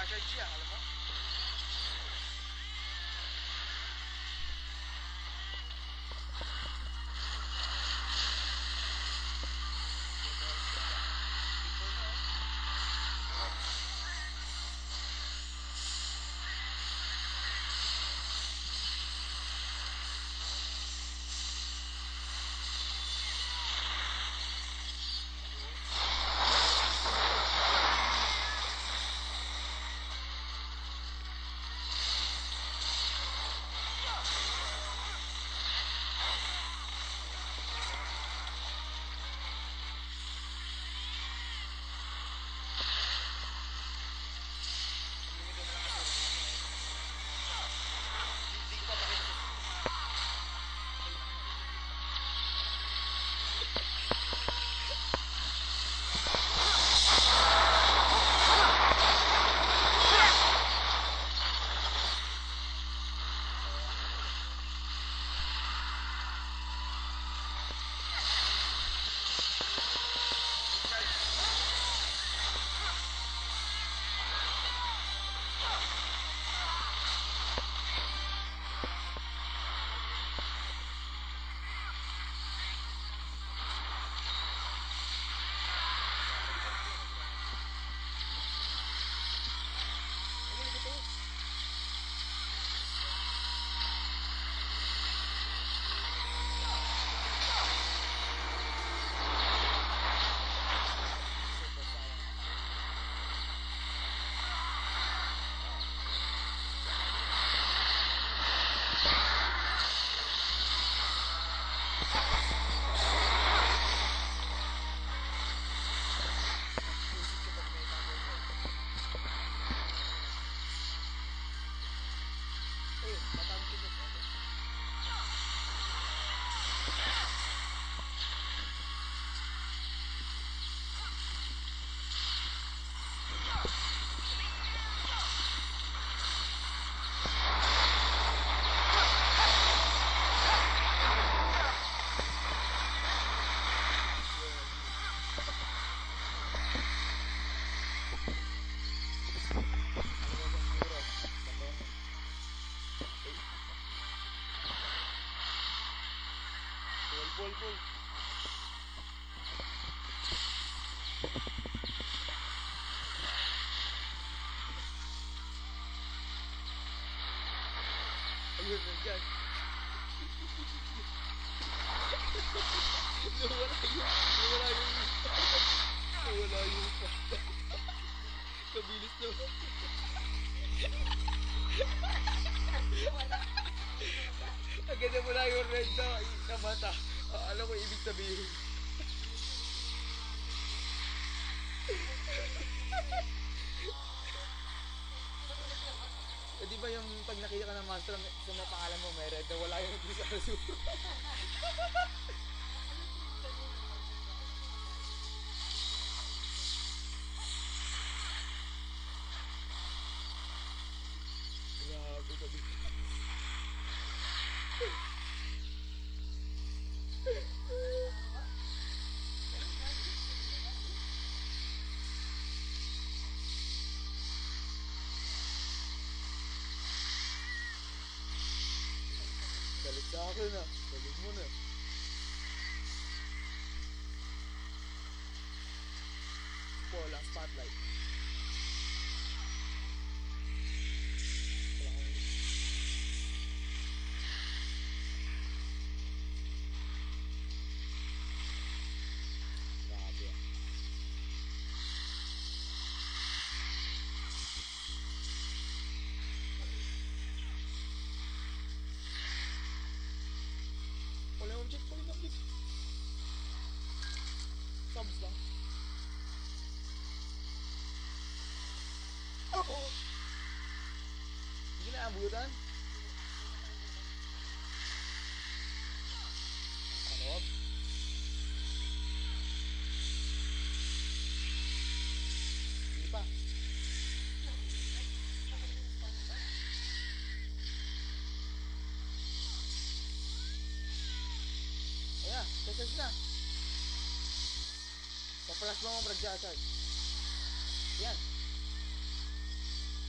Naka-charge siya, alam mo? Bol. Ayun na dyan. Nawala yung kabilis na. Agad mo na yung red na mata. Alam ko ibig sabihin. Di ba yung pag nakita ka ng monster kung napangalan mo may red na wala yung sa azul? Grabe gabi. Balik sa akin na. Balik mo na. Walang spotlight. Grabe. Wala yung object. Subs lang. Hindi na abutan. Ano? Hindi pa. Ayan, charge na. Pa-flash mo mo brag-charge. Yan.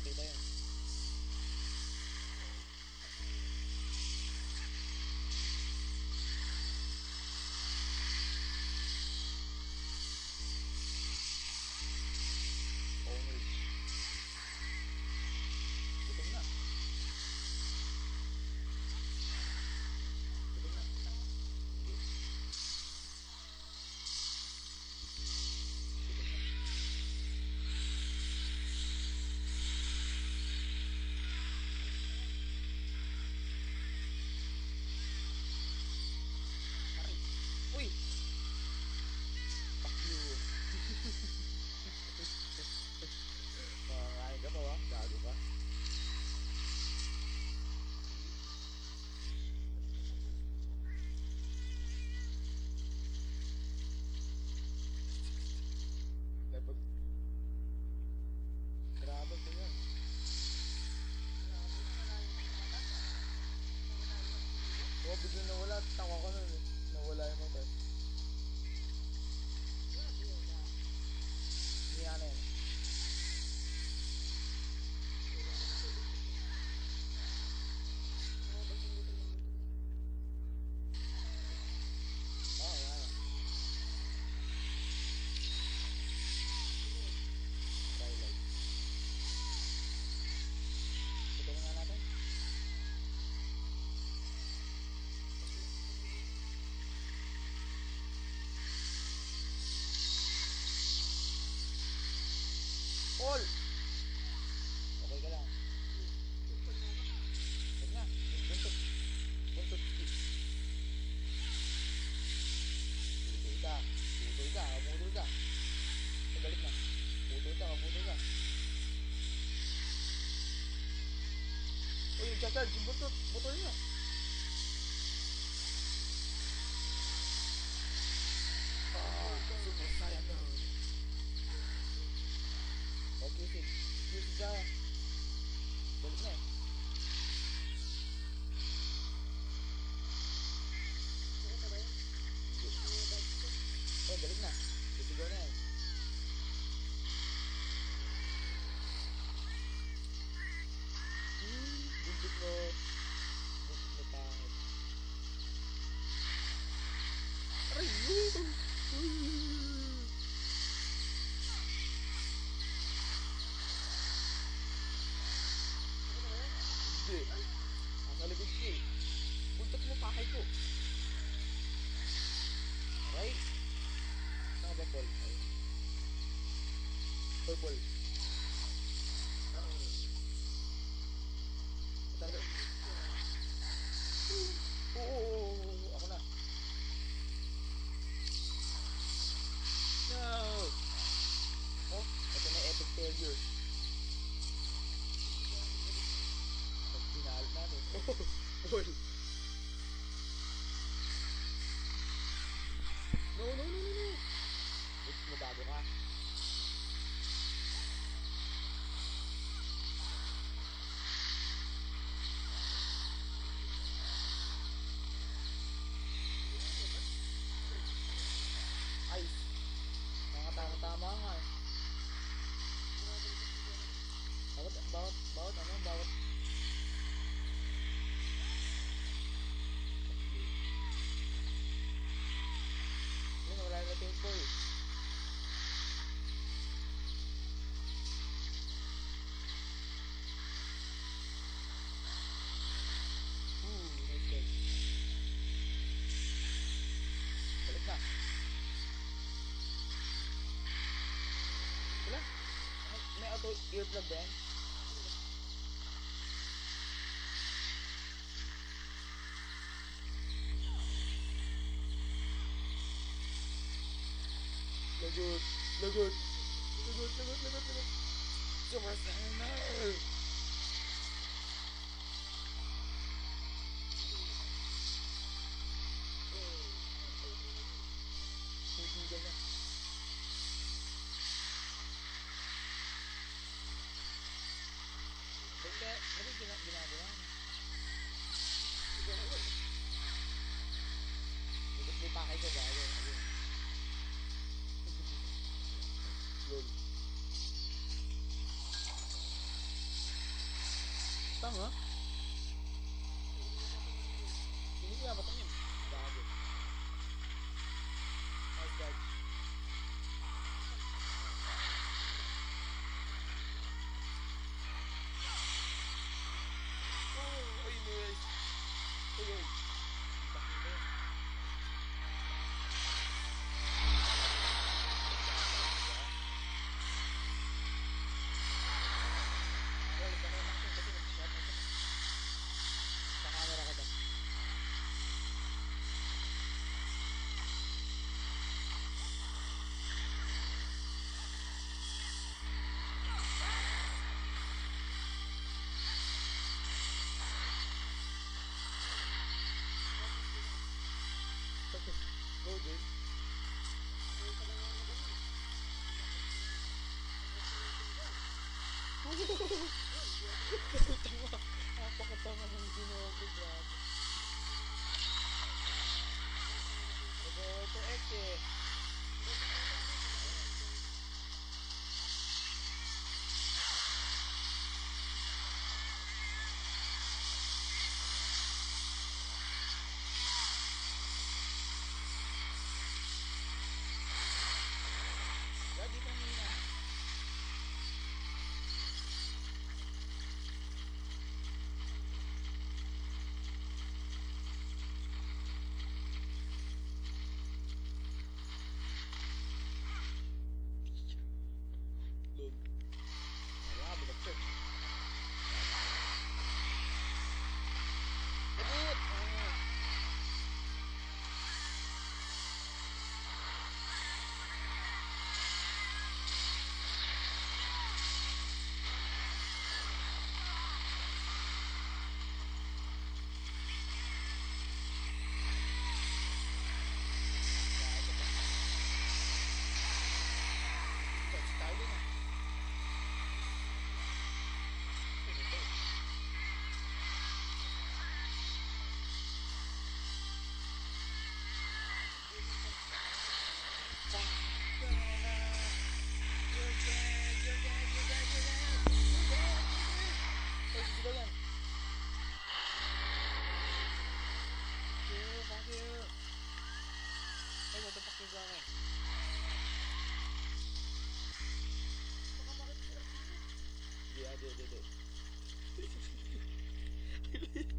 makita yan. Owners. Gutom na. Gutom na. Hindi. Gutom na. Ay. Uy! Fuck you. Makakain ka pa ba? Gago ka. Dapat grabe ko yan. Oo, biglang nawala. Tawa ko nun eh. Nawala yung mata. Hindi na yan. Oo, yan. Twilight. Ito na nga natin. Paul! Okay ka lang. Huwag na. Buntot. Buntot. Putol ka. Putol ka. Putol ka. Balik na. Putol ka. Putol ka. Uy, charge. Yung buntot. Putol niya. Super Saiyan mode. Okay, sit. Use the... Balik na eh. Oh, balik na. Titigaw na eh. Buntot mo. Buntot mo pangit. Aray! Hindi. Nasa likod ko eh. Buntot mo pakay ko. Aray! Saan ba Paul? Purple. Oo. Ako na. No! Oh, ito na epic failure. Pag pinahalit natin. Oh, Paul. No. Huwag magago ka. Ay, tama nga eh. Bawat yun, wala na temple. Okay. Balik na. Wala. May auto earplug ba yan? Lagot. Super Saiyan mode. Tinggal na. Bakit ginagawa niya? Bakit may pakay ka ba? Lol. Tanga? Hindi ko yapatan yun. Bago. Nice dodge. Oh, ay nice. Uy, uy. Bakit ba yun? Well, ito na yung action kasi nag-shot ako. Sa camera ka ba? Go, Jay. Tama. Napakatama ng Jinouga, grabe. Ito X eh. Di pa nila. Lol. Wala, binagsak. Labot!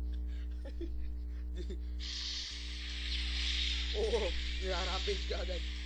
Oh, nirarampage ka agad.